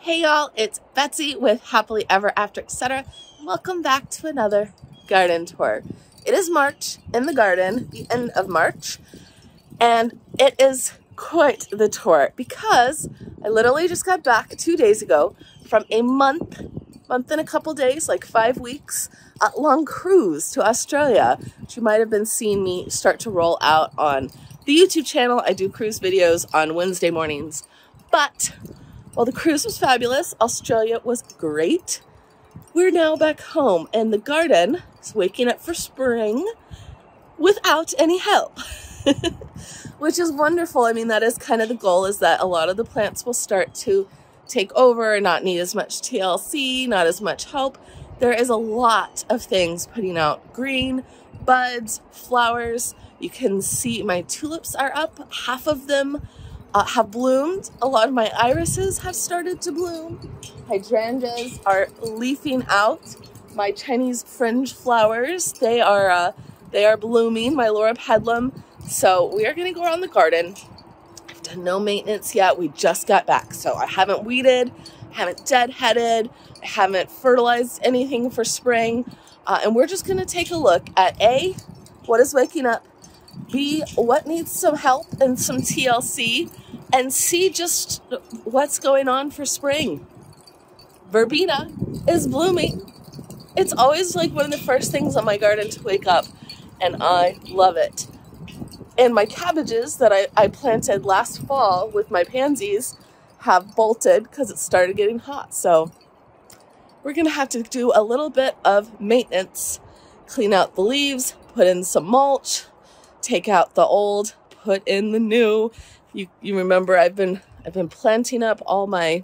Hey y'all, it's Betsy with Happily Ever After, etc. Welcome back to another garden tour. It is March in the garden, the end of March, and it is quite the tour because I literally just got back 2 days ago from a month and a couple days, like 5 weeks, long cruise to Australia, which you might have been seeing me start to roll out on the YouTube channel. I do cruise videos on Wednesday mornings, but while the cruise was fabulous, Australia was great, we're now back home and the garden is waking up for spring without any help, which is wonderful. I mean, that is kind of the goal, is that a lot of the plants will start to take over and not need as much TLC, not as much help. There is a lot of things putting out green, buds, flowers. You can see my tulips are up, half of them have bloomed. A lot of my irises have started to bloom. Hydrangeas are leafing out. My Chinese fringe flowers, they are blooming. My Laura Pedlum. So we are going to go around the garden. I've done no maintenance yet. We just got back, so I haven't weeded, haven't deadheaded, I haven't fertilized anything for spring, and we're just going to take a look at A, what is waking up, B, what needs some help and some TLC, and C, just what's going on for spring. Verbena is blooming. It's always like one of the first things on my garden to wake up, and I love it. And my cabbages that I planted last fall with my pansies have bolted because it started getting hot. So we're going to have to do a little bit of maintenance, clean out the leaves, put in some mulch, take out the old, put in the new. You remember I've been planting up all my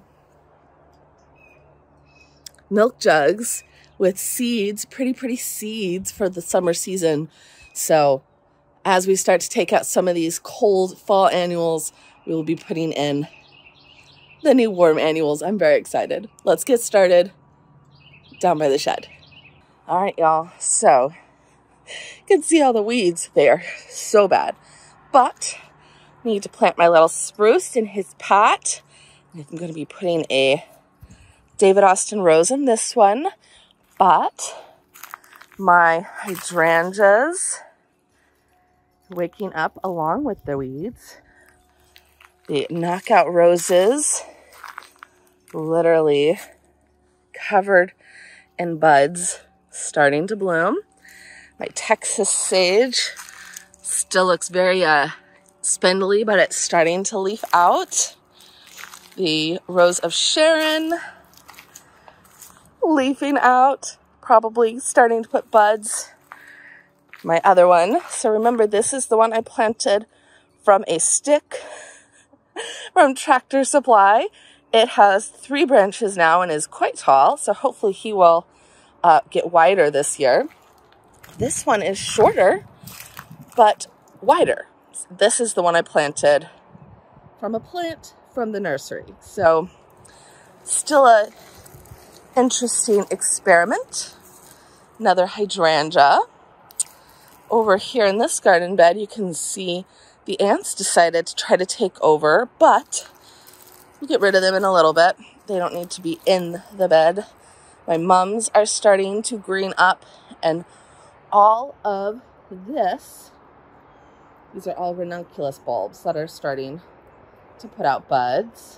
milk jugs with seeds, pretty seeds for the summer season. So as we start to take out some of these cold fall annuals, we will be putting in the new warm annuals. I'm very excited. Let's get started down by the shed. All right, y'all. So you can see all the weeds. They are so bad. But I need to plant my little spruce in his pot. I'm going to be putting a David Austin rose in this one. But my hydrangeas waking up along with the weeds. The knockout roses literally covered in buds starting to bloom. My Texas sage still looks very spindly, but it's starting to leaf out. The rose of Sharon leafing out, probably starting to put buds. My other one, so remember, this is the one I planted from a stick from Tractor Supply. It has 3 branches now and is quite tall, so hopefully he will get wider this year. This one is shorter, but wider. This is the one I planted from a plant from the nursery. So still a interesting experiment. Another hydrangea. Over here in this garden bed, you can see the ants decided to try to take over, but we'll get rid of them in a little bit. They don't need to be in the bed. My mums are starting to green up, and all of this, these are all ranunculus bulbs that are starting to put out buds.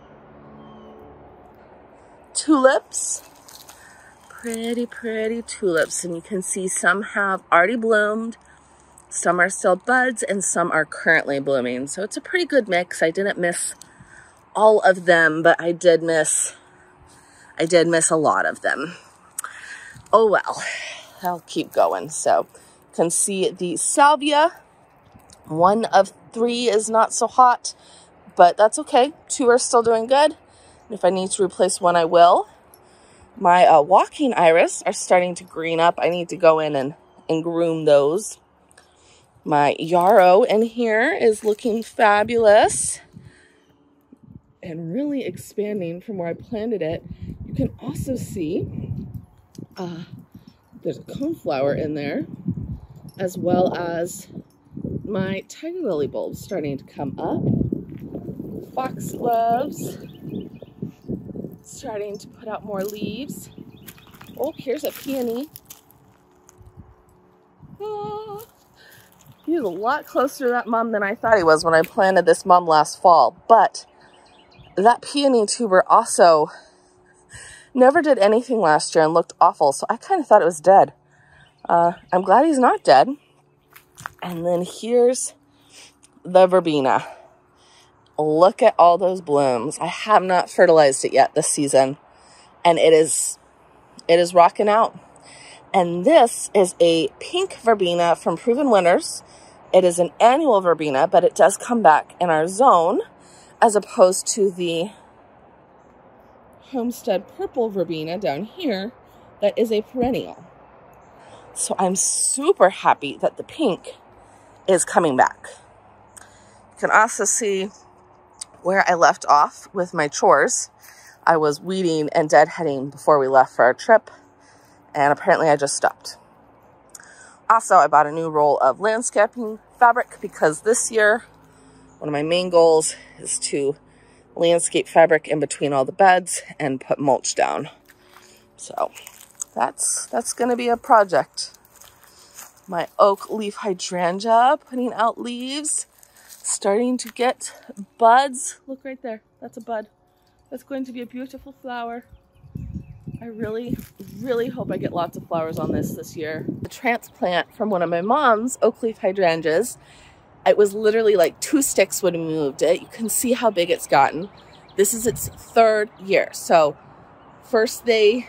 Tulips. Pretty tulips, and you can see some have already bloomed, some are still buds, and some are currently blooming. So it's a pretty good mix. I didn't miss all of them, but I did miss a lot of them. Oh well, I'll keep going. So you can see the salvia. 1 of 3 is not so hot, but that's okay. 2 are still doing good. If I need to replace 1, I will. My walking iris are starting to green up. I need to go in and groom those. My yarrow in here is looking fabulous and really expanding from where I planted it. You can also see there's a coneflower in there, as well as my tiger lily bulbs starting to come up. Foxgloves starting to put out more leaves. Oh, here's a peony. Oh, he's a lot closer to that mom than I thought he was when I planted this mom last fall. But that peony tuber also never did anything last year and looked awful. So I kind of thought it was dead. I'm glad he's not dead. And then here's the verbena. Look at all those blooms. I have not fertilized it yet this season, and it is rocking out. And this is a pink verbena from Proven Winners. It is an annual verbena, but it does come back in our zone as opposed to the Homestead purple verbena down here that is a perennial. So I'm super happy that the pink is coming back. You can also see where I left off with my chores. I was weeding and deadheading before we left for our trip, and apparently I just stopped. Also, I bought a new roll of landscaping fabric because this year, one of my main goals is to landscape fabric in between all the beds and put mulch down. So that's gonna be a project. My oak leaf hydrangea putting out leaves, starting to get buds. Look right there, that's a bud. That's going to be a beautiful flower. I really, really hope I get lots of flowers on this year. The transplant from one of my mom's oak leaf hydrangeas, it was literally like 2 sticks when we moved it. You can see how big it's gotten. This is its 3rd year. So first they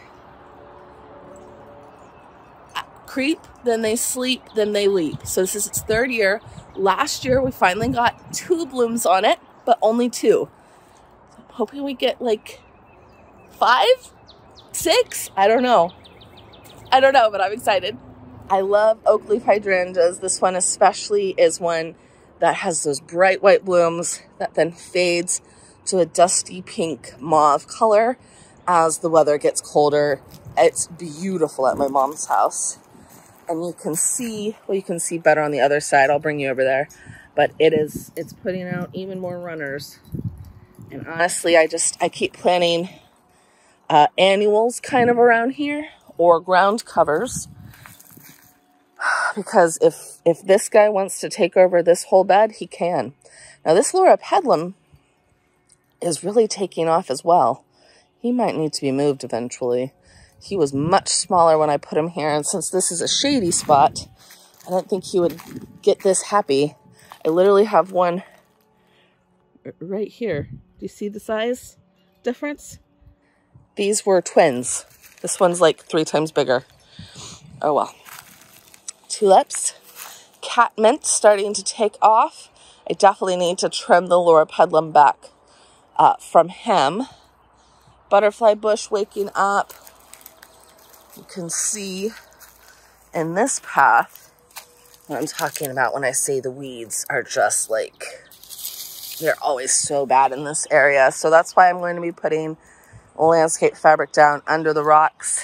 creep, then they sleep, then they leap. So this is its 3rd year. Last year we finally got 2 blooms on it, but only 2. I'm hoping we get like 5, 6. I don't know, but I'm excited. I love oak leaf hydrangeas. This one especially is one that has those bright white blooms that then fades to a dusty pink mauve color as the weather gets colder. It's beautiful at my mom's house. And you can see, well, you can see better on the other side. I'll bring you over there. But it's putting out even more runners. And honestly, I keep planting annuals kind of around here, or ground covers. Because if this guy wants to take over this whole bed, he can. Now this loropetalum is really taking off as well. He might need to be moved eventually. He was much smaller when I put him here, and since this is a shady spot, I don't think he would get this happy. I literally have one right here. Do you see the size difference? These were twins. This one's like 3 times bigger. Oh well. Tulips. Catmint starting to take off. I definitely need to trim the loropetalum back from him. Butterfly bush waking up. You can see in this path what I'm talking about when I say the weeds are just like, they're always so bad in this area. So that's why I'm going to be putting landscape fabric down under the rocks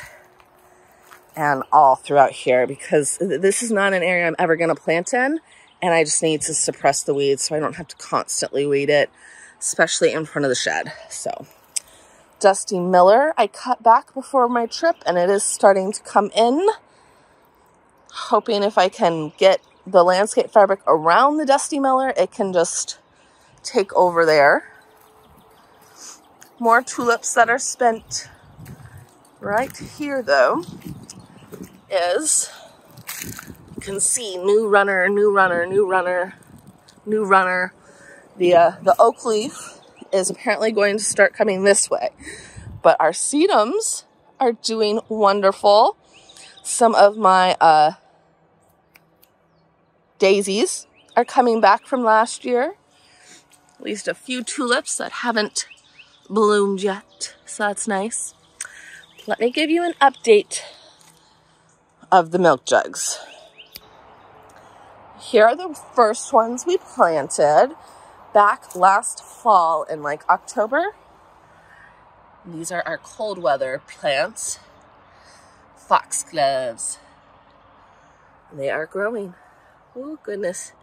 and all throughout here, because this is not an area I'm ever going to plant in, and I just need to suppress the weeds so I don't have to constantly weed it, especially in front of the shed. So Dusty Miller I cut back before my trip, and it is starting to come in. Hoping if I can get the landscape fabric around the Dusty Miller, it can just take over there. More tulips that are spent. Right here though is, you can see new runner, new runner, new runner, new runner. The oak leaf is apparently going to start coming this way, but our sedums are doing wonderful. Some of my daisies are coming back from last year. At least a few tulips that haven't bloomed yet, so that's nice. Let me give you an update of the milk jugs. Here are the first ones we planted back last fall in like October. These are our cold weather plants. Foxgloves. They are growing. Oh goodness.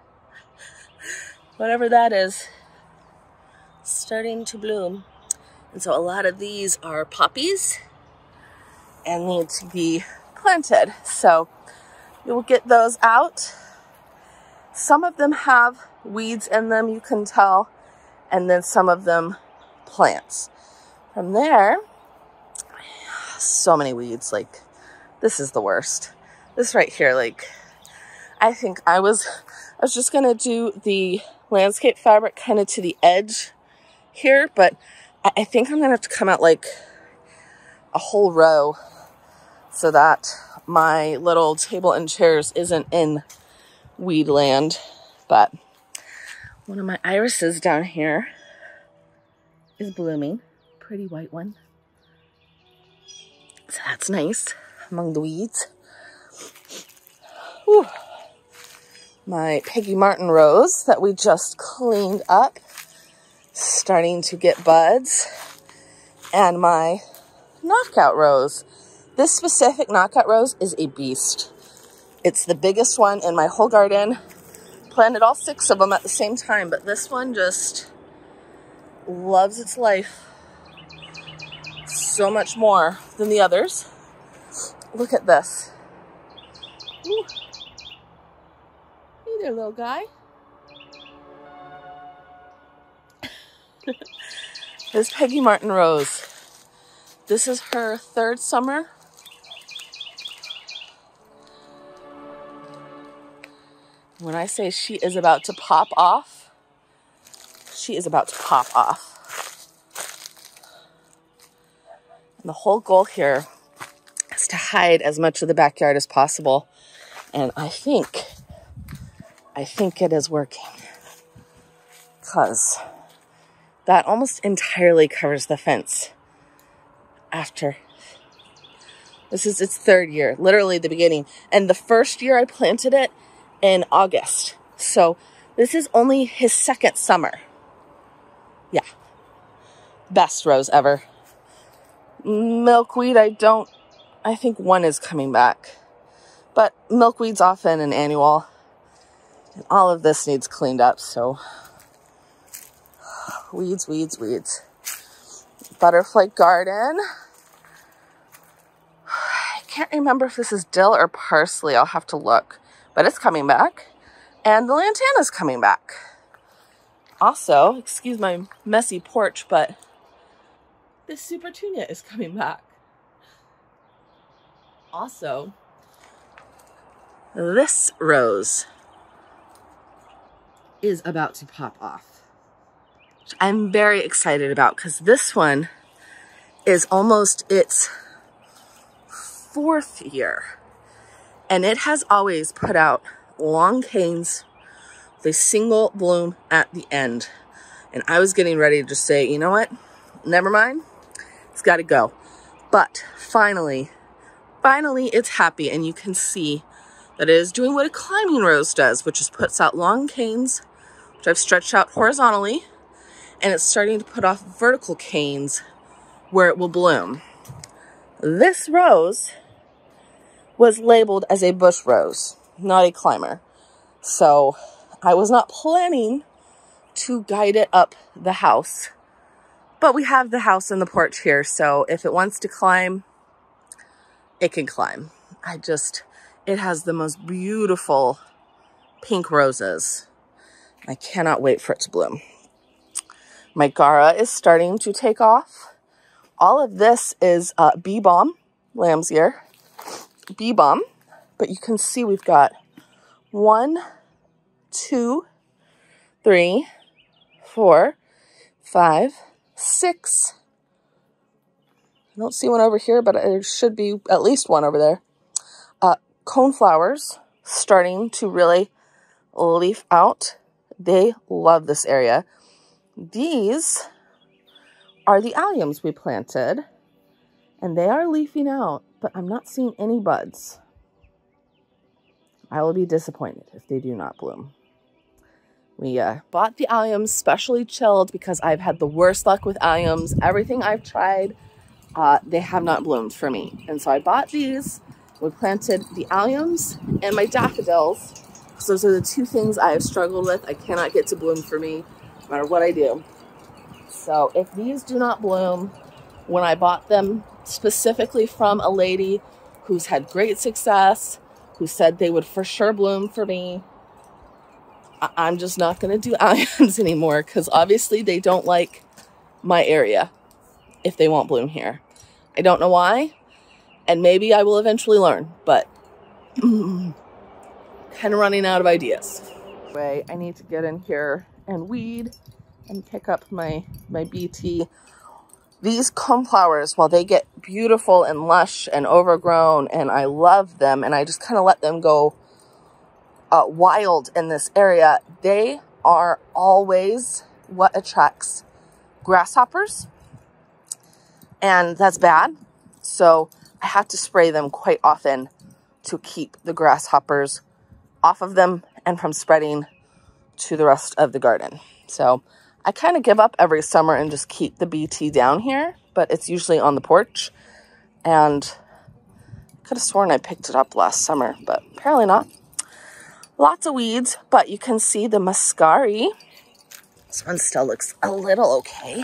Whatever that is, starting to bloom. And so a lot of these are poppies and need to be planted. So you will get those out. Some of them have weeds in them, you can tell, and then some of them plants. From there, so many weeds, like this is the worst. This right here, like I think I was just gonna do the landscape fabric kind of to the edge here, but I think I'm gonna have to come out like a whole row so that my little table and chairs isn't in weed land. But one of my irises down here is blooming, pretty white one. So that's nice among the weeds. Whew. My Peggy Martin rose that we just cleaned up, starting to get buds. And my knockout rose. This specific knockout rose is a beast. It's the biggest one in my whole garden. Planted all 6 of them at the same time, but this one just loves its life so much more than the others. Look at this. Ooh. Hey there, little guy. This Peggy Martin rose. This is her 3rd summer. When I say she is about to pop off, she is about to pop off. And the whole goal here is to hide as much of the backyard as possible. And I think it is working, because that almost entirely covers the fence. After this is its 3rd year, literally the beginning. And the 1st year I planted it in August. So this is only his 2nd summer. Yeah. Best rose ever. Milkweed, I think one is coming back. But milkweed's often an annual. And all of this needs cleaned up, so weeds, weeds, weeds. Butterfly garden. I can't remember if this is dill or parsley. I'll have to look. But it's coming back. And the lantana's coming back. Also, excuse my messy porch, but this supertunia is coming back. Also, this rose is about to pop off, which I'm very excited about, because this one is almost its 4th year. And it has always put out long canes with a single bloom at the end. And I was getting ready to just say, you know what? Never mind. It's got to go. But finally it's happy, and you can see that it is doing what a climbing rose does, which is puts out long canes, which I've stretched out horizontally, and it's starting to put off vertical canes where it will bloom. This rose was labeled as a bush rose, not a climber. So I was not planning to guide it up the house, but we have the house and the porch here. So if it wants to climb, it can climb. It has the most beautiful pink roses. I cannot wait for it to bloom. My Gara is starting to take off. All of this is bee balm, lamb's ear, bee balm. But you can see we've got 1, 2, 3, 4, 5, 6. I don't see one over here, but there should be at least one over there. Coneflowers starting to really leaf out. They love this area. These are the alliums we planted, and they are leafing out, but I'm not seeing any buds. I will be disappointed if they do not bloom. We bought the alliums specially chilled because I've had the worst luck with alliums. Everything I've tried, they have not bloomed for me. And so I bought these. We planted the alliums and my daffodils. So those are the 2 things I have struggled with. I cannot get to bloom for me, no matter what I do. So if these do not bloom when I bought them specifically from a lady who's had great success, who said they would for sure bloom for me, I'm just not going to do alliums anymore, because obviously they don't like my area if they won't bloom here. I don't know why, and maybe I will eventually learn, but kind of running out of ideas. Anyway, I need to get in here and weed and pick up my BT. These coneflowers, while they get beautiful and lush and overgrown, and I love them, and I just kind of let them go wild in this area, they are always what attracts grasshoppers, and that's bad. So I have to spray them quite often to keep the grasshoppers off of them and from spreading to the rest of the garden. So I kind of give up every summer and just keep the BT down here, but it's usually on the porch, and I could have sworn I picked it up last summer, but apparently not. Lots of weeds, but you can see the muscari. This one still looks a little okay.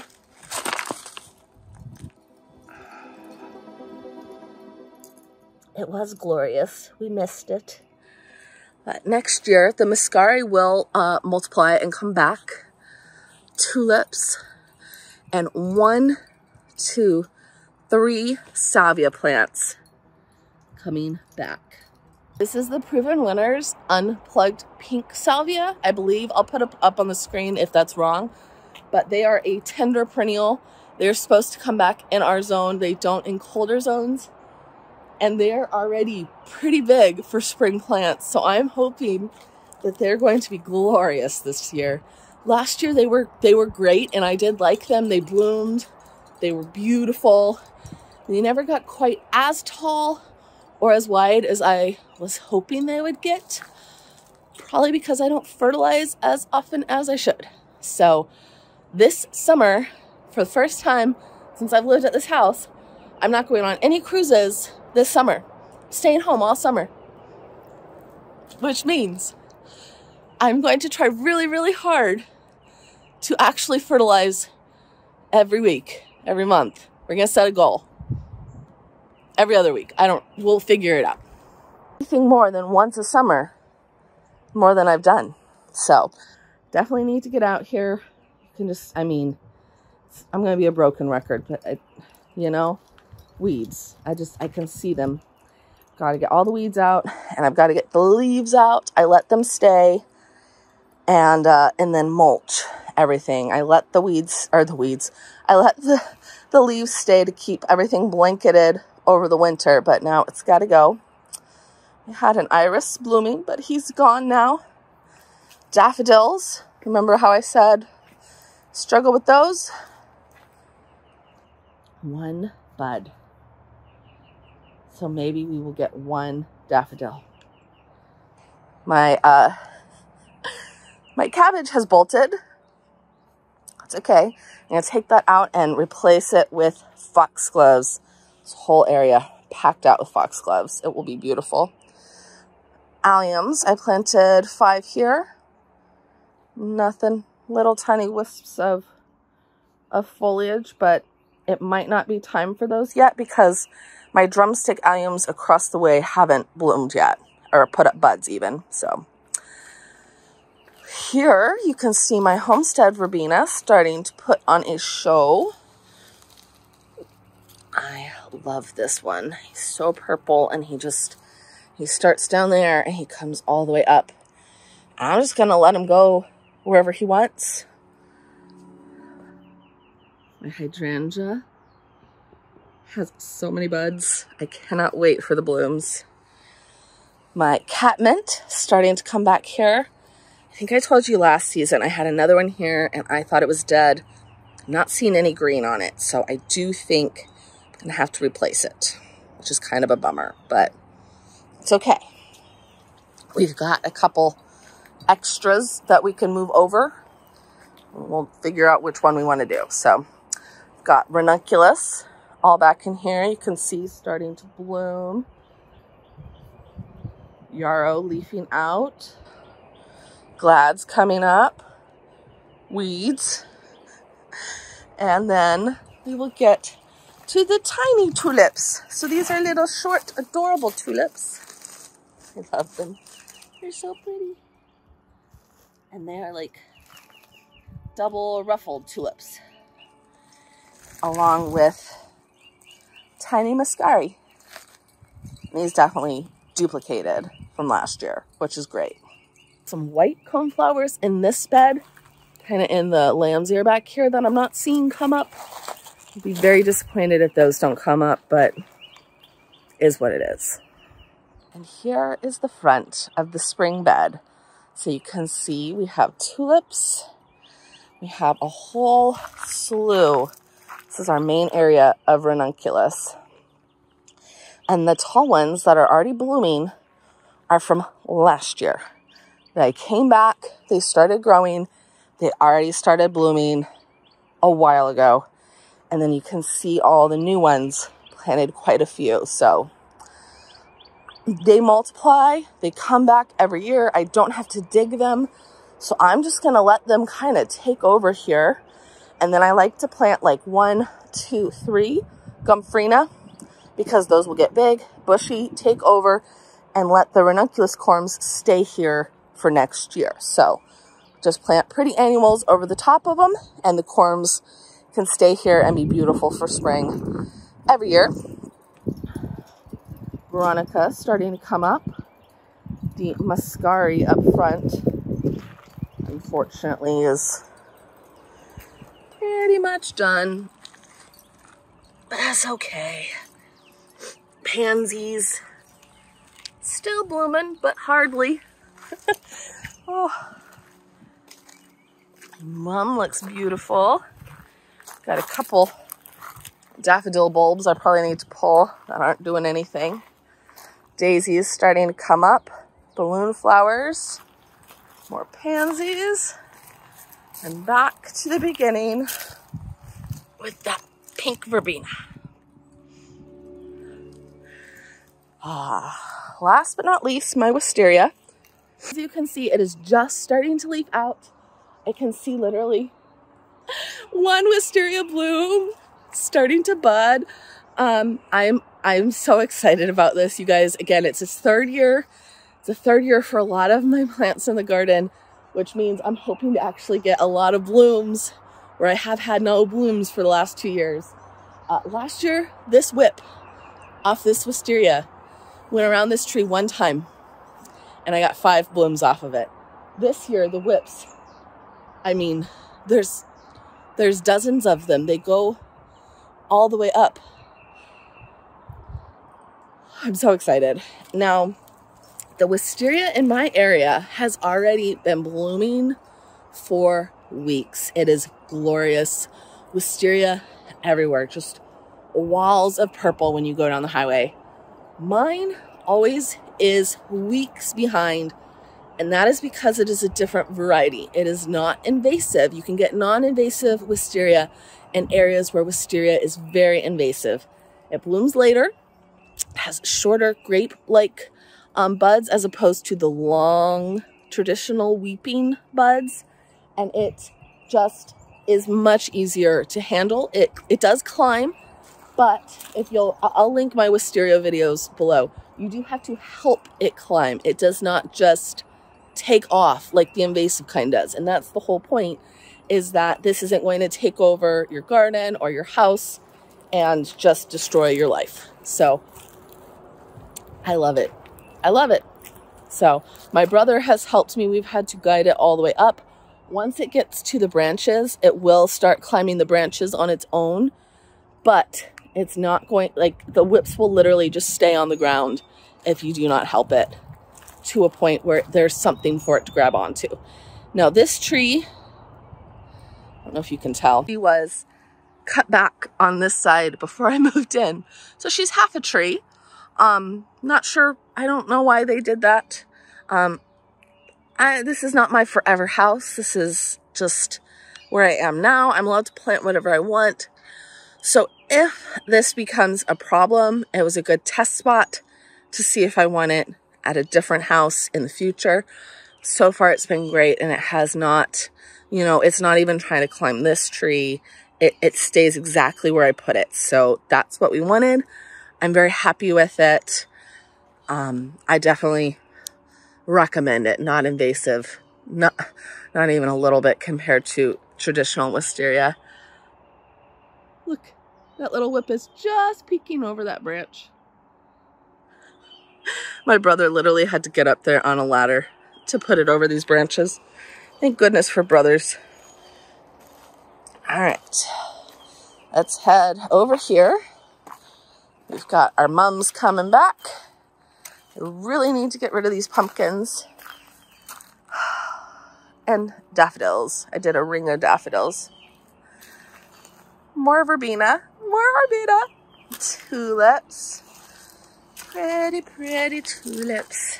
It was glorious. We missed it. But next year, the muscari will multiply and come back. Tulips, and 1, 2, 3 salvia plants coming back. This is the Proven Winners unplugged pink salvia. I believe I'll put it up on the screen if that's wrong, but they are a tender perennial. They're supposed to come back in our zone. They don't in colder zones, and they're already pretty big for spring plants. So I'm hoping that they're going to be glorious this year. Last year they were great, and I did like them. They bloomed. They were beautiful. They never got quite as tall or as wide as I was hoping they would get, probably because I don't fertilize as often as I should. So this summer, for the first time since I've lived at this house, I'm not going on any cruises this summer. Staying home all summer, which means I'm going to try really, really hard to actually fertilize every week, every month. We're going to set a goal. Every other week. We'll figure it out. Anything more than once a summer, more than I've done. So definitely need to get out here. You can just, I'm going to be a broken record, but you know, weeds. I can see them. Got to get all the weeds out, and I've got to get the leaves out. I let them stay, and then mulch everything. I let I let the leaves stay to keep everything blanketed over the winter, but now it's got to go. I had an iris blooming, but he's gone now. Daffodils, remember how I said struggle with those? One bud. So maybe we will get one daffodil. My cabbage has bolted. That's okay. I'm going to take that out and replace it with foxgloves. This whole area packed out with foxgloves. It will be beautiful. Alliums, I planted 5 here. Nothing, little tiny wisps of foliage, but it might not be time for those yet because my drumstick alliums across the way haven't bloomed yet, or put up buds even. So here you can see my homestead verbena starting to put on a show. I love this one. He's so purple, and he starts down there and he comes all the way up. I'm just gonna let him go wherever he wants. My hydrangea has so many buds. I cannot wait for the blooms. My catmint starting to come back here. I think I told you last season I had another one here and I thought it was dead. I'm not seeing any green on it, so I do think I'm gonna have to replace it, which is kind of a bummer, but it's okay. We've got a couple extras that we can move over. We'll figure out which one we want to do. So got Ranunculus all back in here. You can see starting to bloom. Yarrow leafing out. Glads coming up. Weeds. And then we will get to the tiny tulips. So these are little short, adorable tulips. I love them. They're so pretty. And they are like double ruffled tulips, along with tiny muscari. These definitely duplicated from last year, which is great. Some white coneflowers in this bed, kind of in the lamb's ear back here that I'm not seeing come up. I'll be very disappointed if those don't come up, but is what it is. And here is the front of the spring bed. So you can see we have tulips. We have a whole slew. This is our main area of ranunculus. And the tall ones that are already blooming are from last year. They came back, they started growing, they already started blooming a while ago. And then you can see all the new ones, planted quite a few. So they multiply, they come back every year. I don't have to dig them. So I'm just gonna let them kind of take over here. And then I like to plant like 1, 2, 3 Gomphrena, because those will get big, bushy, take over, and let the ranunculus corms stay here for next year. So just plant pretty annuals over the top of them, and the corms can stay here and be beautiful for spring every year. Veronica starting to come up. The muscari up front, unfortunately, is pretty much done. But that's okay. Pansies, still blooming, but hardly. Oh, Mum looks beautiful. Got a couple daffodil bulbs I probably need to pull that aren't doing anything. Daisies starting to come up. Balloon flowers. More pansies. And back to the beginning with that pink verbena. Last but not least, my wisteria. As you can see, it is just starting to leaf out. I can see literally one wisteria bloom starting to bud. I'm so excited about this, you guys. Again, it's its third year. It's the third year for a lot of my plants in the garden, which means I'm hoping to actually get a lot of blooms where I have had no blooms for the last 2 years. Last year, this whip off this wisteria went around this tree one time and I got 5 blooms off of it. This year, the whips, I mean, there's dozens of them. They go all the way up. I'm so excited. Now, the wisteria in my area has already been blooming for weeks. It is glorious. Wisteria everywhere, just walls of purple when you go down the highway. Mine always is weeks behind, and that is because it is a different variety. It is not invasive. You can get non-invasive wisteria in areas where wisteria is very invasive. It blooms later, has shorter grape-like buds as opposed to the long traditional weeping buds, and it just is much easier to handle. It does climb, but I'll link my wisteria videos below. You do have to help it climb. It does not just take off like the invasive kind does. And that's the whole point, is that this isn't going to take over your garden or your house and just destroy your life. So I love it. I love it. So my brother has helped me. We've had to guide it all the way up. Once it gets to the branches, it will start climbing the branches on its own, but it's not going, like, the whips will literally just stay on the ground if you do not help it to a point where there's something for it to grab onto. Now this tree, I don't know if you can tell, she was cut back on this side before I moved in. So she's half a tree. Not sure, I don't know why they did that. This is not my forever house. This is just where I am now. I'm allowed to plant whatever I want. So if this becomes a problem, it was a good test spot to see if I want it at a different house in the future. So far it's been great, and it has not, you know, it's not even trying to climb this tree. it stays exactly where I put it. So that's what we wanted. I'm very happy with it. I definitely recommend it. Not invasive, not even a little bit compared to traditional wisteria. Look, that little whip is just peeking over that branch. My brother literally had to get up there on a ladder to put it over these branches. Thank goodness for brothers. All right, let's head over here. We've got our mums coming back. I really need to get rid of these pumpkins. And daffodils. I did a ring of daffodils. More verbena. More verbena. Tulips. Pretty, pretty tulips.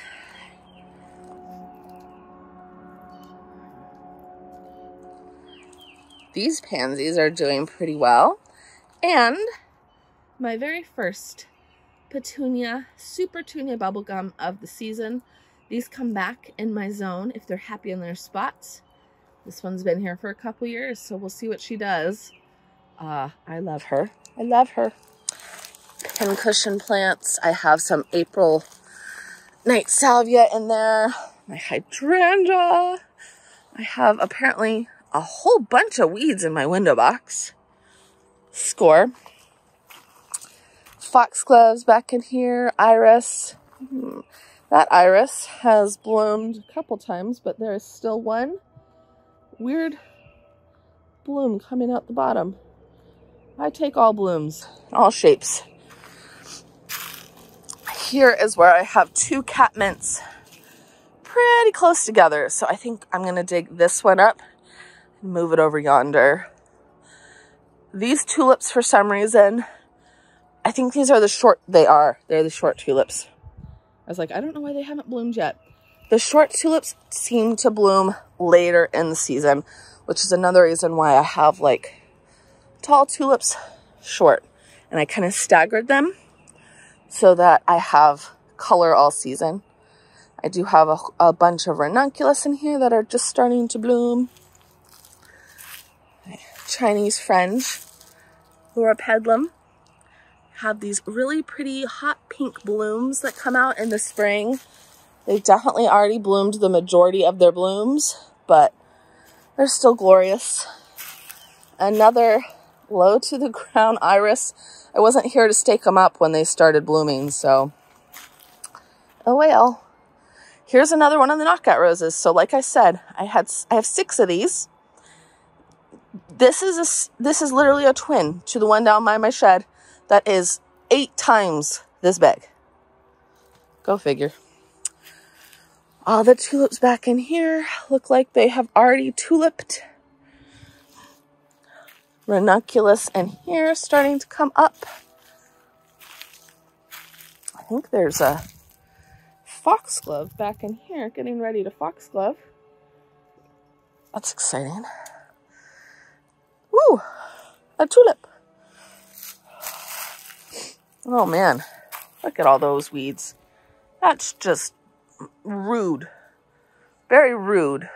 These pansies are doing pretty well. And my very first petunia, super tunia bubblegum of the season. These come back in my zone if they're happy in their spots. This one's been here for a couple years, so we'll see what she does. I love her. I love her. Pincushion plants. I have some April night salvia in there. My hydrangea. I have apparently a whole bunch of weeds in my window box. Score. Foxgloves back in here. Iris. That iris has bloomed a couple times, but there is still one weird bloom coming out the bottom. I take all blooms, all shapes. Here is where I have two catmints pretty close together. So I think I'm going to dig this one up and move it over yonder. These tulips, for some reason, I think these are the short, they're the short tulips. I was like, I don't know why they haven't bloomed yet. The short tulips seem to bloom later in the season, which is another reason why I have like tall tulips, short. And I kind of staggered them so that I have color all season. I do have a bunch of ranunculus in here that are just starting to bloom. Chinese fringe, loropetalum, have these really pretty hot pink blooms that come out in the spring. They've definitely already bloomed the majority of their blooms, but they're still glorious. Another low to the ground iris. I wasn't here to stake them up when they started blooming, so oh well. Here's another one of the knockout roses. So like I said, I have 6 of these. This is literally a twin to the one down by my shed that is 8 times this big. Go figure. All the tulips back in here look like they have already tuliped. Ranunculus in here starting to come up. I think there's a foxglove back in here getting ready to foxglove. That's exciting. Woo! A tulip. Oh man, look at all those weeds. That's just rude. Very rude.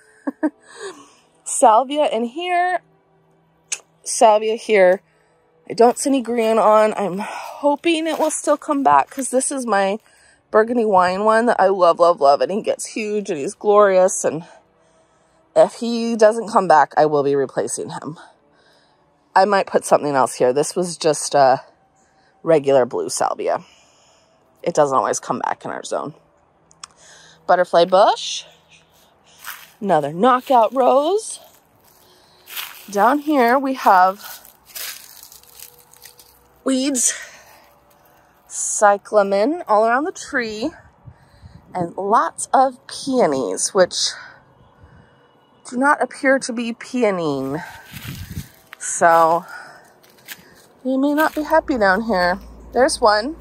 Salvia in here. Salvia here. I don't see any green on. I'm hoping it will still come back because this is my burgundy wine one that I love, love, love. And he gets huge and he's glorious. And if he doesn't come back, I will be replacing him. I might put something else here. This was just a regular blue salvia. It doesn't always come back in our zone. Butterfly bush. Another knockout rose. Down here we have weeds, cyclamen all around the tree, and lots of peonies, which do not appear to be peonine. So you may not be happy down here. There's one.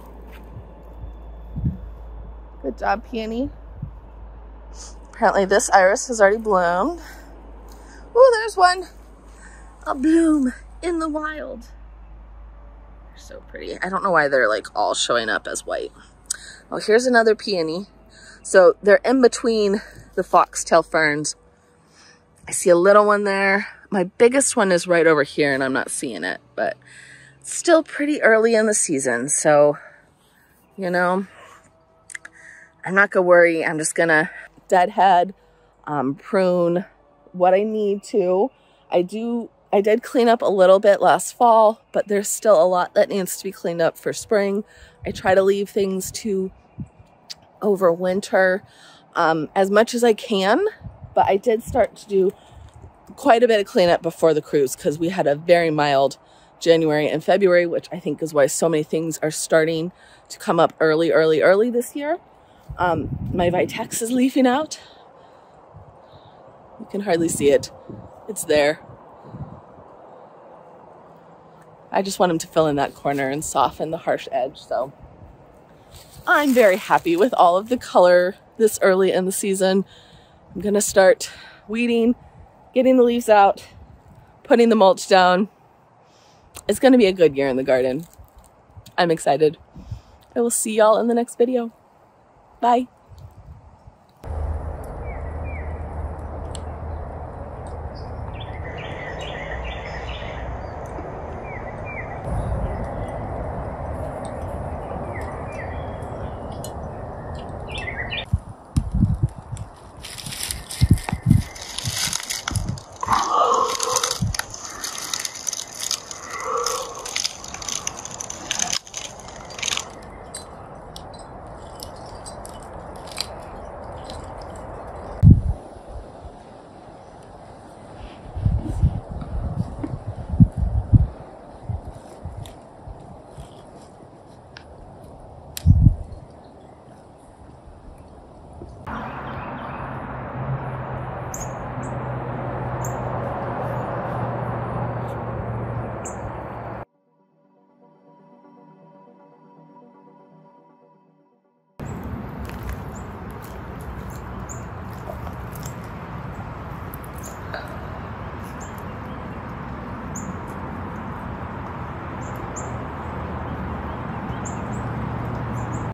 Good job, peony. Apparently this iris has already bloomed. Ooh, there's one. A bloom in the wild. They're so pretty. I don't know why they're like all showing up as white. Oh, here's another peony. So they're in between the foxtail ferns. I see a little one there. I'm My biggest one is right over here and I'm not seeing it, but it's still pretty early in the season. So, you know, I'm not gonna worry. I'm just gonna deadhead, prune what I need to. I did clean up a little bit last fall, but there's still a lot that needs to be cleaned up for spring. I try to leave things to over winter as much as I can, but I did start to do quite a bit of cleanup before the cruise because we had a very mild January and February, which I think is why so many things are starting to come up early this year. My Vitex is leafing out. You can hardly see it. It's there. I just want him to fill in that corner and soften the harsh edge. So I'm very happy with all of the color this early in the season. I'm gonna start weeding, getting the leaves out, putting the mulch down. It's gonna be a good year in the garden. I'm excited. I will see y'all in the next video. Bye.